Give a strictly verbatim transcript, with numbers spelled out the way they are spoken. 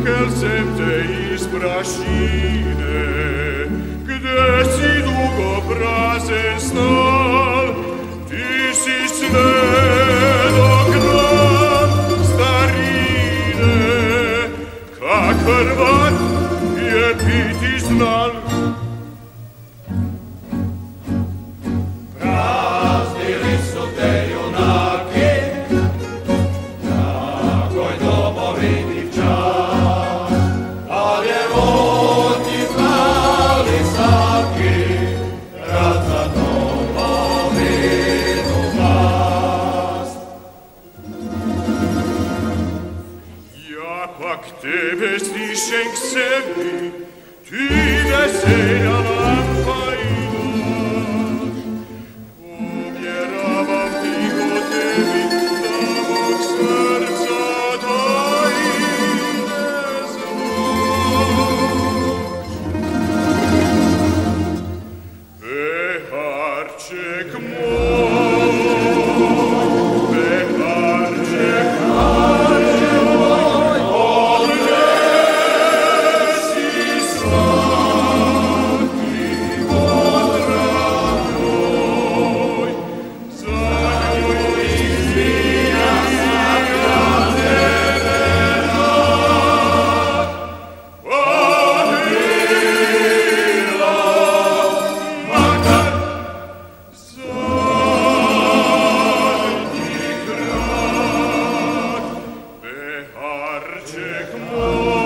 Vytrhel jsem te iz prašine, gde si dugo prazen stal. Ti si svedok nam starine, kak Hrvat je biti znal. Praznili su te junaki, takoj domovini čast, a djevojci znali svaki rat za domovinu vlast. Ja pak tebe stišem k sebi, ti veselja lampa imaš. Povjeravam ti o tebi, da mog srca tajne znaš. Beharček moj, Beharček moj, odnesi svaki pozdrav moj, za nju izvijam svakom tebe rad. Pa bilo makar zadnji grad, Beharček moj.